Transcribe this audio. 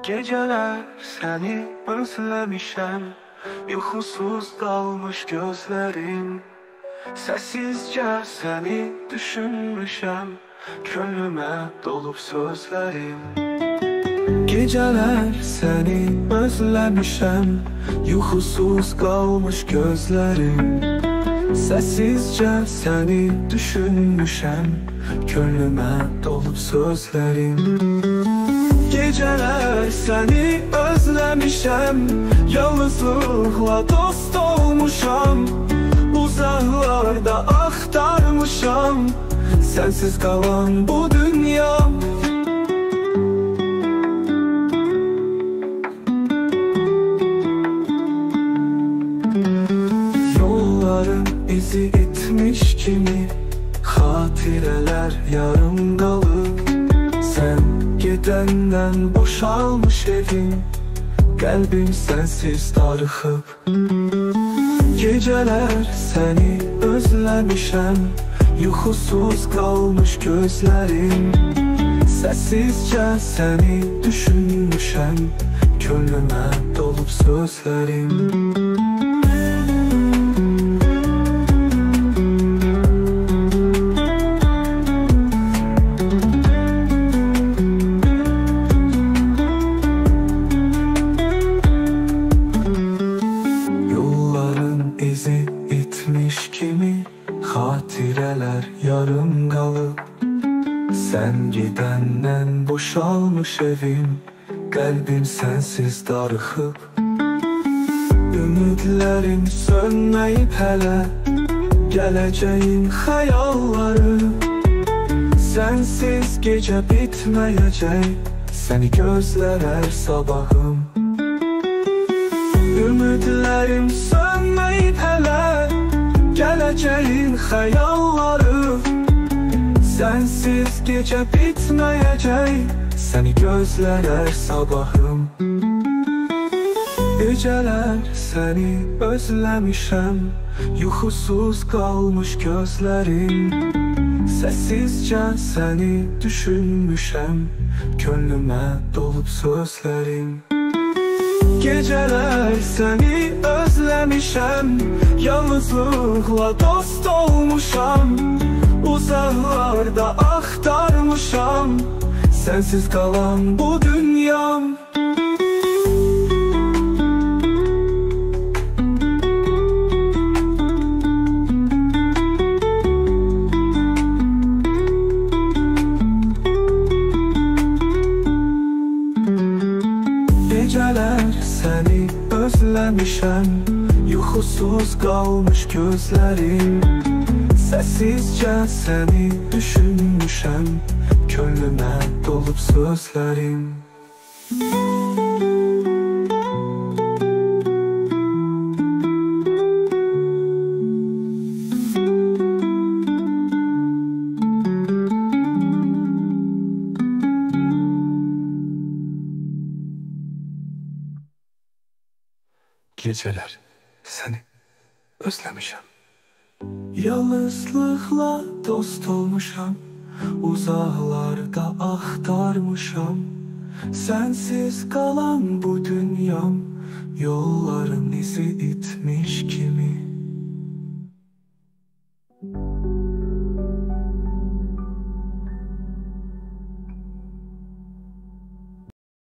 Geceler seni özlemişem, uykusuz kalmış gözlerim. Sessizce seni düşünmüşem, gönlüme dolup sözlerim. Geceler seni özlemişem, uykusuz kalmış gözlerim. Sessizce seni düşünmüşem, gönlüme dolup sözlerim. Geceler seni özlemişem, yalnızlıkla dost olmuşam. Uzaklarda aktarmışam, sensiz kalan bu dünyam. Yolların izi itmiş kimi, hatireler yarım kalıp. Sen gidenden boşalmış evim, kalbim sensiz darıxıp. Geceler seni özlemişem, uykusuz kalmış gözlerim. Sessizce seni düşünmüşem, gönlüme dolup sözlerim. İzi itmiş kimi, hatireler yarım kalıp. Sen gidenden boşalmış evim, kalbim sensiz darıxıp. Ümidlerim sönmeyip hele, geleceğin hayalları. Sensiz gece bitmeyecek, seni gözler her sabahım. Ümidlerim sönmeyip hele, geleceğin hayalları. Sensiz gece bitmeyecek, seni gözler her sabahım. Geceler seni özlemişem, uykusuz kalmış gözlerim. Sessizce seni düşünmüşem, gönlüme dolup sözlerim. Geceler seni özlemişem, yalnızlıkla dost olmuşam. Uzaklarda aktarmışam, sensiz kalan bu dünyam. Geceler seni özlemişem, uykusuz kalmış gözlerim. Sessizce seni düşünmüşem, gönlüme dolup sözlerim. Geceler seni özlemişem, yalnızlıkla dost olmuşam. Uzaklarda aktarmışam, sensiz kalan bu dünyam. Yolların izi itmiş kimi,